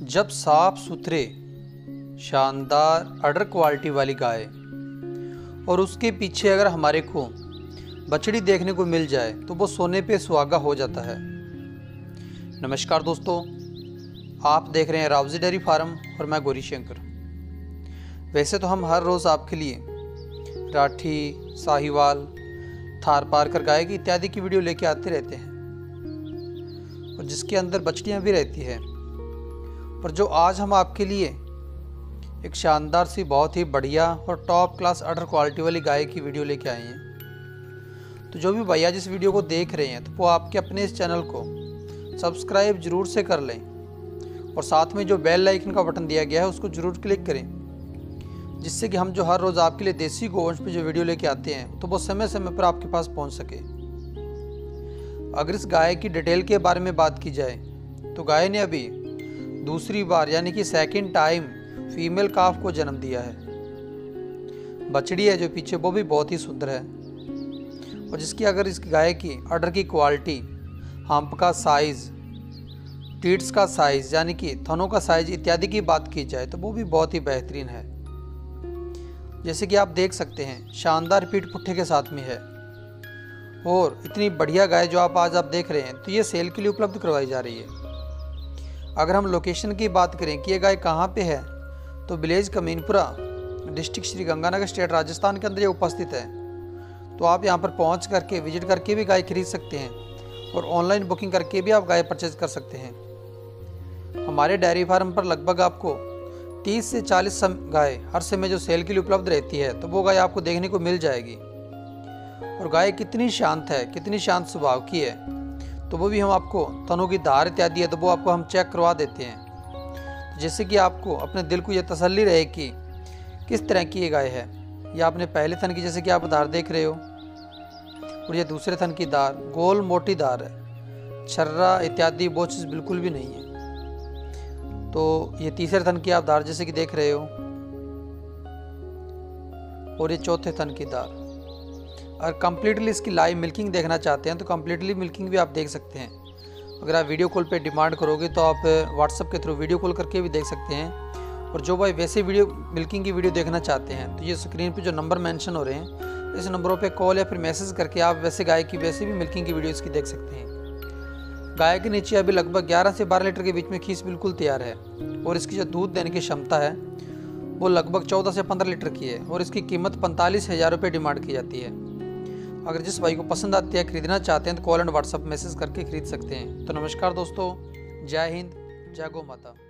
जब साफ सुथरे शानदार अडर क्वालिटी वाली गाय और उसके पीछे अगर हमारे को बछड़ी देखने को मिल जाए तो वो सोने पे सुहागा हो जाता है। नमस्कार दोस्तों, आप देख रहे हैं रावजी डेयरी फार्म और मैं गौरी शंकर। वैसे तो हम हर रोज़ आपके लिए राठी, साहिवाल, थार पारकर गाय की इत्यादि की वीडियो लेके आते रहते हैं और जिसके अंदर बछड़ियाँ भी रहती है। पर जो आज हम आपके लिए एक शानदार सी बहुत ही बढ़िया और टॉप क्लास अडर क्वालिटी वाली गाय की वीडियो लेके आए हैं। तो जो भी भैया जिस वीडियो को देख रहे हैं तो वो आपके अपने इस चैनल को सब्सक्राइब जरूर से कर लें और साथ में जो बेल आइकन का बटन दिया गया है उसको ज़रूर क्लिक करें, जिससे कि हम जो हर रोज़ आपके लिए देसी गोवंश पे जो वीडियो लेके आते हैं तो वो समय समय पर आपके पास पहुंच सके। अगर इस गाय की डिटेल के बारे में बात की जाए तो गाय ने अभी दूसरी बार यानी कि सेकंड टाइम फीमेल काफ को जन्म दिया है। बछड़ी है जो पीछे वो भी बहुत ही सुंदर है और जिसकी अगर इस गाय की अडर की क्वालिटी, हम्प का साइज़, टीट्स का साइज़ यानी कि थनों का साइज़ इत्यादि की बात की जाए तो वो भी बहुत ही बेहतरीन है। जैसे कि आप देख सकते हैं शानदार पीठ पुट्ठे के साथ में है और इतनी बढ़िया गाय जो आप देख रहे हैं तो ये सेल के लिए उपलब्ध करवाई जा रही है। अगर हम लोकेशन की बात करें कि ये गाय कहाँ पे है तो village Kaminpura, district Shri Ganganagar, state Rajasthan के अंदर ये उपस्थित है। तो आप यहाँ पर पहुँच करके विजिट करके भी गाय खरीद सकते हैं और ऑनलाइन बुकिंग करके भी आप गाय परचेज कर सकते हैं। हमारे डेयरी फार्म पर लगभग आपको 30 से 40 गाय हर समय जो सेल के लिए उपलब्ध रहती है तो वो गाय आपको देखने को मिल जाएगी। और गाय कितनी शांत है, कितनी शांत स्वभाव की है, तो वो भी हम आपको तनों की धार इत्यादि है तो वो आपको हम चेक करवा देते हैं, तो जैसे कि आपको अपने दिल को ये तसल्ली रहे कि किस तरह की ये गाय है। या आपने पहले थन की जैसे कि आप धार देख रहे हो और ये दूसरे थन की धार गोल मोटी धार है, छर्रा इत्यादि वो चीज़ बिल्कुल भी नहीं है। तो ये तीसरे थन की आप धार जैसे कि देख रहे हो और ये चौथे थन की धार। और कम्प्लीटली इसकी लाइव मिल्किंग देखना चाहते हैं तो कम्प्लीटली मिल्किंग भी आप देख सकते हैं। अगर आप वीडियो कॉल पे डिमांड करोगे तो आप व्हाट्सएप के थ्रू वीडियो कॉल करके भी देख सकते हैं। और जो भाई वैसे वीडियो मिल्किंग की वीडियो देखना चाहते हैं तो ये स्क्रीन पे जो नंबर मेंशन हो रहे हैं इस नंबरों पे कॉल या फिर मैसेज करके आप वैसे गाय की वैसे भी मिल्किंग की वीडियो इसकी देख सकते हैं। गाय के नीचे अभी लगभग 11 से 12 लीटर के बीच में खीस बिल्कुल तैयार है और इसकी जो दूध देने की क्षमता है वो लगभग 14 से 15 लीटर की है और इसकी कीमत 45,000 रुपये डिमांड की जाती है। अगर जिस भाई को पसंद आती है, खरीदना चाहते हैं तो कॉल एंड व्हाट्सएप मैसेज करके खरीद सकते हैं। तो नमस्कार दोस्तों, जय हिंद, जय गौ माता।